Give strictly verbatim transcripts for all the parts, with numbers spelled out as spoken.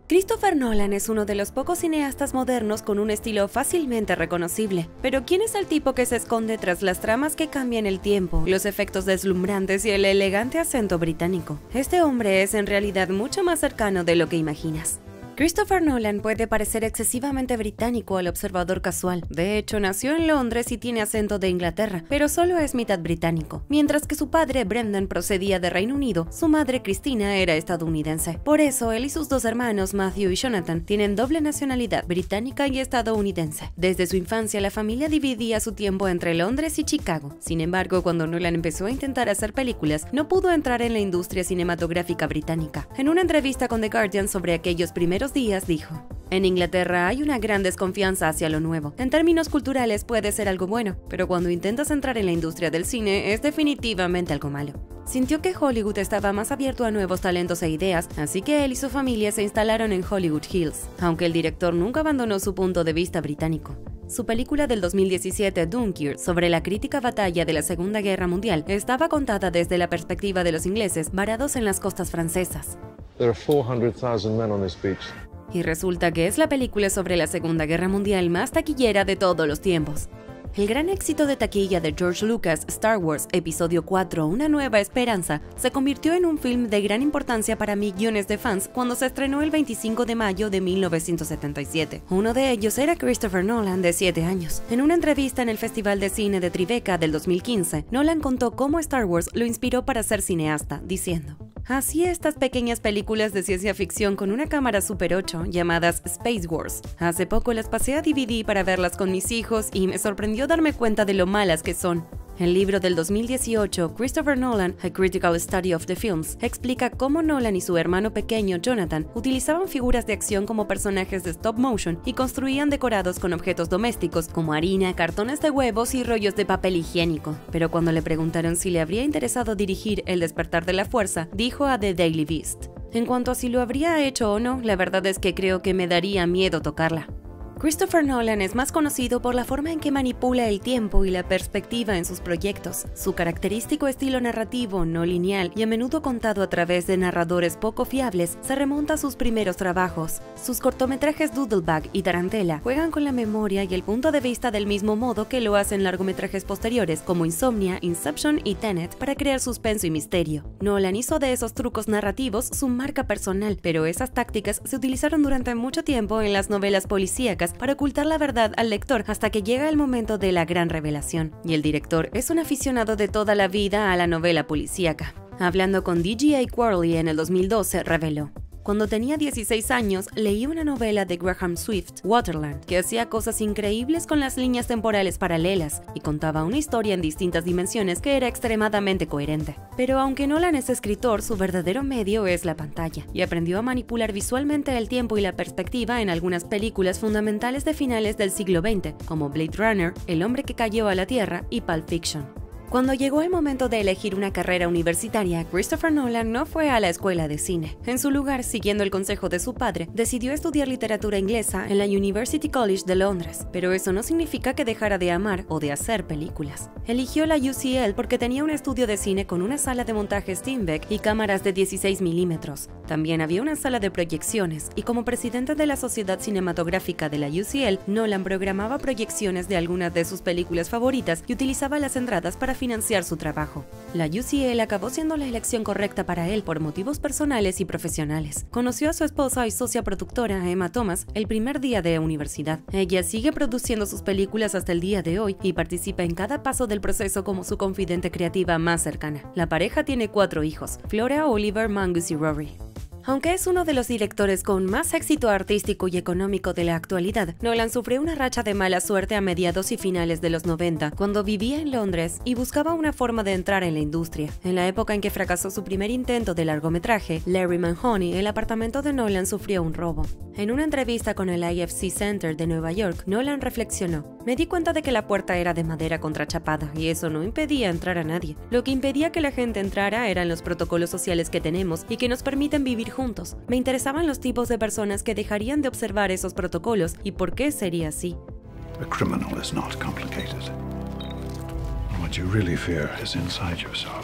Christopher Nolan es uno de los pocos cineastas modernos con un estilo fácilmente reconocible. Pero ¿quién es el tipo que se esconde tras las tramas que cambian el tiempo, los efectos deslumbrantes y el elegante acento británico? Este hombre es en realidad mucho más cercano de lo que imaginas. Christopher Nolan puede parecer excesivamente británico al observador casual. De hecho, nació en Londres y tiene acento de Inglaterra, pero solo es mitad británico. Mientras que su padre, Brendan, procedía de Reino Unido, su madre, Christina, era estadounidense. Por eso, él y sus dos hermanos, Matthew y Jonathan, tienen doble nacionalidad, británica y estadounidense. Desde su infancia, la familia dividía su tiempo entre Londres y Chicago. Sin embargo, cuando Nolan empezó a intentar hacer películas, no pudo entrar en la industria cinematográfica británica. En una entrevista con The Guardian sobre aquellos primeros días dijo: en Inglaterra hay una gran desconfianza hacia lo nuevo. En términos culturales puede ser algo bueno, pero cuando intentas entrar en la industria del cine es definitivamente algo malo. Sintió que Hollywood estaba más abierto a nuevos talentos e ideas, así que él y su familia se instalaron en Hollywood Hills, aunque el director nunca abandonó su punto de vista británico. Su película del dos mil diecisiete, Dunkirk, sobre la crítica batalla de la Segunda Guerra Mundial, estaba contada desde la perspectiva de los ingleses varados en las costas francesas. There are four hundred thousand men on this beach. Y resulta que es la película sobre la Segunda Guerra Mundial más taquillera de todos los tiempos. El gran éxito de taquilla de George Lucas, Star Wars Episodio cuatro, Una Nueva Esperanza, se convirtió en un film de gran importancia para millones de fans cuando se estrenó el veinticinco de mayo de mil novecientos setenta y siete. Uno de ellos era Christopher Nolan, de siete años. En una entrevista en el Festival de Cine de Tribeca del dos mil quince, Nolan contó cómo Star Wars lo inspiró para ser cineasta, diciendo: hacía estas pequeñas películas de ciencia ficción con una cámara Super ocho llamadas Space Wars. Hace poco las pasé a D V D para verlas con mis hijos y me sorprendió darme cuenta de lo malas que son. El libro del dos mil dieciocho, Christopher Nolan, A Critical Study of the Films, explica cómo Nolan y su hermano pequeño, Jonathan, utilizaban figuras de acción como personajes de stop motion y construían decorados con objetos domésticos como harina, cartones de huevos y rollos de papel higiénico. Pero cuando le preguntaron si le habría interesado dirigir El Despertar de la Fuerza, dijo a The Daily Beast: en cuanto a si lo habría hecho o no, la verdad es que creo que me daría miedo tocarla. Christopher Nolan es más conocido por la forma en que manipula el tiempo y la perspectiva en sus proyectos. Su característico estilo narrativo no lineal y a menudo contado a través de narradores poco fiables se remonta a sus primeros trabajos. Sus cortometrajes Doodlebug y Tarantella juegan con la memoria y el punto de vista del mismo modo que lo hacen largometrajes posteriores como Insomnia, Inception y Tenet para crear suspenso y misterio. Nolan hizo de esos trucos narrativos su marca personal, pero esas tácticas se utilizaron durante mucho tiempo en las novelas policíacas para ocultar la verdad al lector hasta que llega el momento de la gran revelación. Y el director es un aficionado de toda la vida a la novela policíaca. Hablando con D G A Quarley en el dos mil doce, reveló: cuando tenía dieciséis años, leí una novela de Graham Swift, Waterland, que hacía cosas increíbles con las líneas temporales paralelas y contaba una historia en distintas dimensiones que era extremadamente coherente. Pero aunque Nolan es escritor, su verdadero medio es la pantalla, y aprendió a manipular visualmente el tiempo y la perspectiva en algunas películas fundamentales de finales del siglo veinte, como Blade Runner, El hombre que cayó a la Tierra y Pulp Fiction. Cuando llegó el momento de elegir una carrera universitaria, Christopher Nolan no fue a la escuela de cine. En su lugar, siguiendo el consejo de su padre, decidió estudiar literatura inglesa en la University College de Londres, pero eso no significa que dejara de amar o de hacer películas. Eligió la U C L porque tenía un estudio de cine con una sala de montaje Steinbeck y cámaras de dieciséis milímetros. También había una sala de proyecciones, y como presidente de la Sociedad Cinematográfica de la U C L, Nolan programaba proyecciones de algunas de sus películas favoritas y utilizaba las entradas para financiar su trabajo. La U C L acabó siendo la elección correcta para él por motivos personales y profesionales. Conoció a su esposa y socia productora, Emma Thomas, el primer día de universidad. Ella sigue produciendo sus películas hasta el día de hoy y participa en cada paso del proceso como su confidente creativa más cercana. La pareja tiene cuatro hijos: Flora, Oliver, Mangus y Rory. Aunque es uno de los directores con más éxito artístico y económico de la actualidad, Nolan sufrió una racha de mala suerte a mediados y finales de los noventa, cuando vivía en Londres y buscaba una forma de entrar en la industria. En la época en que fracasó su primer intento de largometraje, Larry Mahoney, el apartamento de Nolan sufrió un robo. En una entrevista con el I F C Center de Nueva York, Nolan reflexionó: me di cuenta de que la puerta era de madera contrachapada y eso no impedía entrar a nadie. Lo que impedía que la gente entrara eran los protocolos sociales que tenemos y que nos permiten vivir juntos. Me interesaban los tipos de personas que dejarían de observar esos protocolos y por qué sería así. A criminal is not complicated. What you really fear is inside yourself.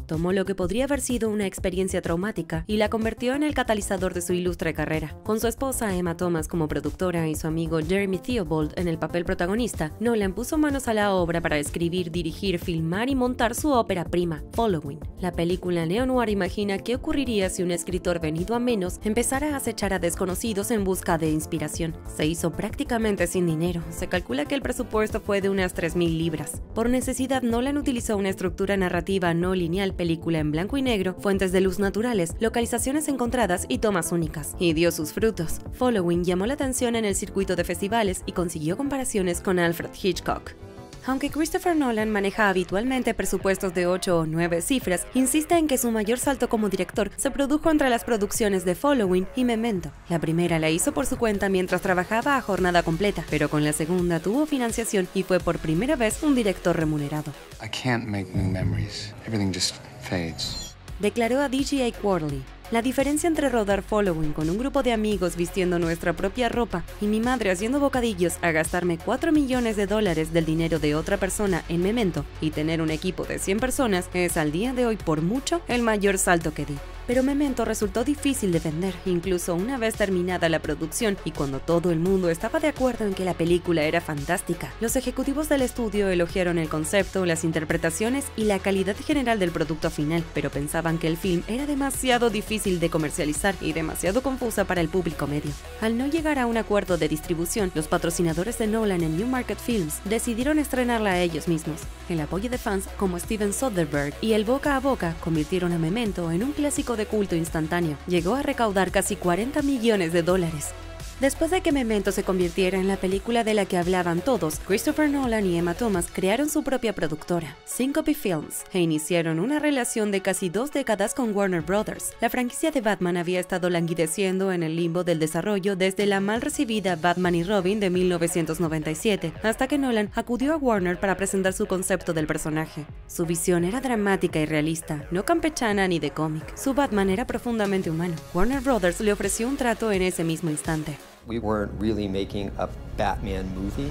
tomó lo que podría haber sido una experiencia traumática y la convirtió en el catalizador de su ilustre carrera. Con su esposa Emma Thomas como productora y su amigo Jeremy Theobald en el papel protagonista, Nolan puso manos a la obra para escribir, dirigir, filmar y montar su ópera prima, Following. La película neo-noir imagina qué ocurriría si un escritor venido a menos empezara a acechar a desconocidos en busca de inspiración. Se hizo prácticamente sin dinero. Se calcula que el presupuesto fue de unas tres mil libras. Por necesidad, Nolan utilizó una estructura narrativa no lineal, película en blanco y negro, fuentes de luz naturales, localizaciones encontradas y tomas únicas, y dio sus frutos. Following llamó la atención en el circuito de festivales y consiguió comparaciones con Alfred Hitchcock. Aunque Christopher Nolan maneja habitualmente presupuestos de ocho o nueve cifras, insiste en que su mayor salto como director se produjo entre las producciones de Following y Memento. La primera la hizo por su cuenta mientras trabajaba a jornada completa, pero con la segunda tuvo financiación y fue por primera vez un director remunerado. I can't make new memories. Everything just fades. Declaró a D G A Quarterly: la diferencia entre rodar Following con un grupo de amigos vistiendo nuestra propia ropa y mi madre haciendo bocadillos a gastarme cuatro millones de dólares del dinero de otra persona en Memento y tener un equipo de cien personas es al día de hoy por mucho el mayor salto que di. Pero Memento resultó difícil de vender, incluso una vez terminada la producción y cuando todo el mundo estaba de acuerdo en que la película era fantástica. Los ejecutivos del estudio elogiaron el concepto, las interpretaciones y la calidad general del producto final, pero pensaban que el film era demasiado difícil de comercializar y demasiado confusa para el público medio. Al no llegar a un acuerdo de distribución, los patrocinadores de Nolan en Newmarket Films decidieron estrenarla a ellos mismos. El apoyo de fans como Steven Soderbergh y el boca a boca convirtieron a Memento en un clásico de culto instantáneo. Llegó a recaudar casi cuarenta millones de dólares. Después de que Memento se convirtiera en la película de la que hablaban todos, Christopher Nolan y Emma Thomas crearon su propia productora, Syncope Films, e iniciaron una relación de casi dos décadas con Warner Brothers. La franquicia de Batman había estado languideciendo en el limbo del desarrollo desde la mal recibida Batman y Robin de mil novecientos noventa y siete, hasta que Nolan acudió a Warner para presentar su concepto del personaje. Su visión era dramática y realista, no campechana ni de cómic. Su Batman era profundamente humano. Warner Brothers le ofreció un trato en ese mismo instante. We weren't really making a Batman movie.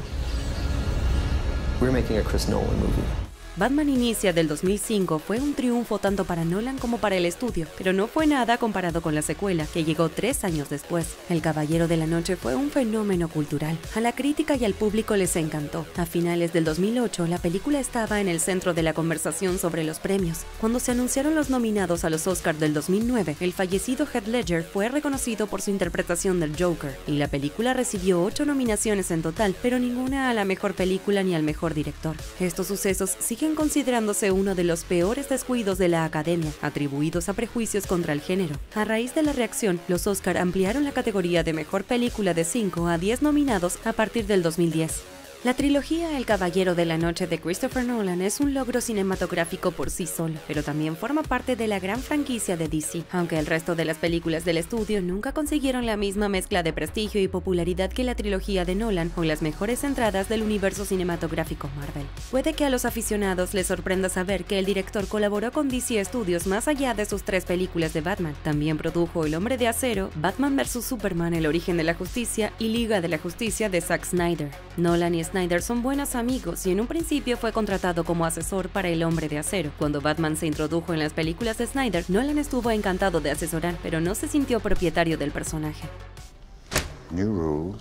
We were making a Chris Nolan movie. Batman Inicia del dos mil cinco fue un triunfo tanto para Nolan como para el estudio, pero no fue nada comparado con la secuela, que llegó tres años después. El Caballero de la Noche fue un fenómeno cultural. A la crítica y al público les encantó. A finales del dos mil ocho, la película estaba en el centro de la conversación sobre los premios. Cuando se anunciaron los nominados a los Oscars del dos mil nueve, el fallecido Heath Ledger fue reconocido por su interpretación del Joker, y la película recibió ocho nominaciones en total, pero ninguna a la mejor película ni al mejor director. Estos sucesos siguen considerándose uno de los peores descuidos de la Academia, atribuidos a prejuicios contra el género. A raíz de la reacción, los Oscar ampliaron la categoría de mejor película de cinco a diez nominados a partir del dos mil diez. La trilogía El Caballero de la Noche de Christopher Nolan es un logro cinematográfico por sí solo, pero también forma parte de la gran franquicia de D C, aunque el resto de las películas del estudio nunca consiguieron la misma mezcla de prestigio y popularidad que la trilogía de Nolan o las mejores entradas del universo cinematográfico Marvel. Puede que a los aficionados les sorprenda saber que el director colaboró con D C Studios más allá de sus tres películas de Batman. También produjo El Hombre de Acero, Batman versus Superman, El Origen de la Justicia y Liga de la Justicia de Zack Snyder. Nolan y Snyder son buenos amigos y en un principio fue contratado como asesor para El Hombre de Acero. Cuando Batman se introdujo en las películas de Snyder, Nolan estuvo encantado de asesorar, pero no se sintió propietario del personaje. New rules.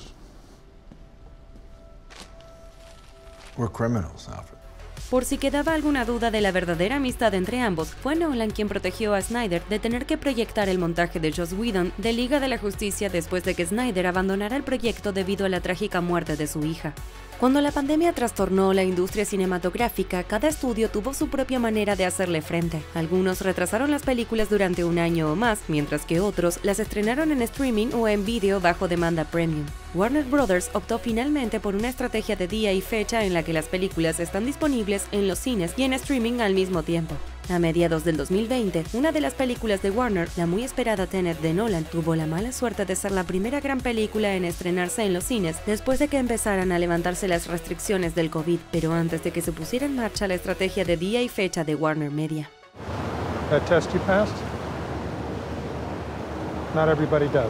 We're criminals, Alfred. Por si quedaba alguna duda de la verdadera amistad entre ambos, fue Nolan quien protegió a Snyder de tener que proyectar el montaje de Joss Whedon de Liga de la Justicia después de que Snyder abandonara el proyecto debido a la trágica muerte de su hija. Cuando la pandemia trastornó la industria cinematográfica, cada estudio tuvo su propia manera de hacerle frente. Algunos retrasaron las películas durante un año o más, mientras que otros las estrenaron en streaming o en vídeo bajo demanda premium. Warner Brothers optó finalmente por una estrategia de día y fecha en la que las películas están disponibles en los cines y en streaming al mismo tiempo. A mediados del dos mil veinte, una de las películas de Warner, la muy esperada Tenet de Nolan, tuvo la mala suerte de ser la primera gran película en estrenarse en los cines después de que empezaran a levantarse las restricciones del COVID, pero antes de que se pusiera en marcha la estrategia de día y fecha de Warner Media. That test you passed? Not everybody does.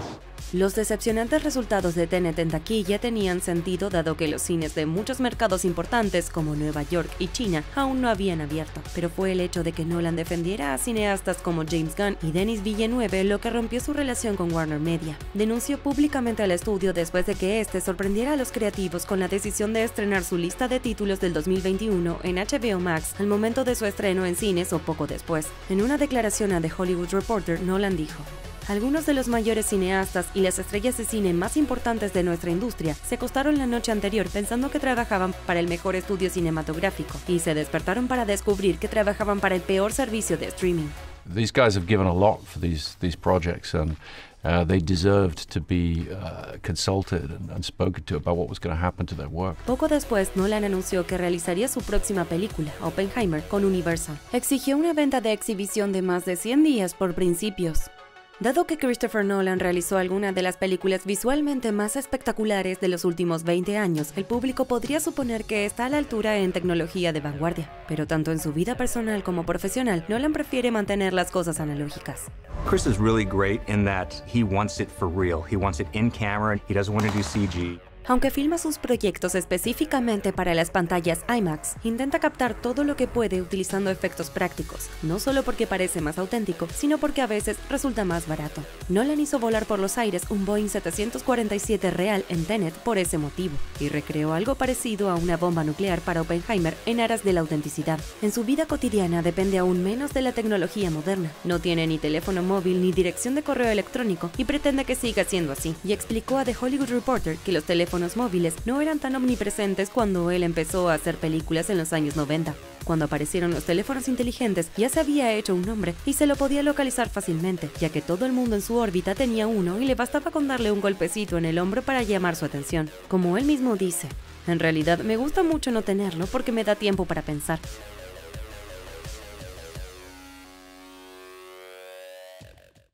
Los decepcionantes resultados de Tenet en taquilla tenían sentido dado que los cines de muchos mercados importantes como Nueva York y China aún no habían abierto, pero fue el hecho de que Nolan defendiera a cineastas como James Gunn y Denis Villeneuve lo que rompió su relación con Warner Media. Denunció públicamente al estudio después de que este sorprendiera a los creativos con la decisión de estrenar su lista de títulos del dos mil veintiuno en H B O Max al momento de su estreno en cines o poco después. En una declaración a The Hollywood Reporter, Nolan dijo: algunos de los mayores cineastas y las estrellas de cine más importantes de nuestra industria se acostaron la noche anterior pensando que trabajaban para el mejor estudio cinematográfico y se despertaron para descubrir que trabajaban para el peor servicio de streaming. These guys have given a lot for these these projects, and uh, they deserved to be uh, consulted and, and spoken to about what was going to happen to their work. Poco después, Nolan anunció que realizaría su próxima película, Oppenheimer, con Universal. Exigió una venta de exhibición de más de cien días por principios. Dado que Christopher Nolan realizó algunas de las películas visualmente más espectaculares de los últimos veinte años, el público podría suponer que está a la altura en tecnología de vanguardia. Pero tanto en su vida personal como profesional, Nolan prefiere mantener las cosas analógicas. Chris is really great in that he wants it for real. He wants it in camera. He doesn't want to do C G. Aunque filma sus proyectos específicamente para las pantallas IMAX, intenta captar todo lo que puede utilizando efectos prácticos, no solo porque parece más auténtico, sino porque a veces resulta más barato. Nolan hizo volar por los aires un Boeing setecientos cuarenta y siete real en Tenet por ese motivo, y recreó algo parecido a una bomba nuclear para Oppenheimer en aras de la autenticidad. En su vida cotidiana depende aún menos de la tecnología moderna, no tiene ni teléfono móvil ni dirección de correo electrónico y pretende que siga siendo así, y explicó a The Hollywood Reporter que los teléfonos móviles no eran tan omnipresentes cuando él empezó a hacer películas en los años noventa. Cuando aparecieron los teléfonos inteligentes ya se había hecho un nombre y se lo podía localizar fácilmente, ya que todo el mundo en su órbita tenía uno y le bastaba con darle un golpecito en el hombro para llamar su atención. Como él mismo dice: en realidad me gusta mucho no tenerlo porque me da tiempo para pensar.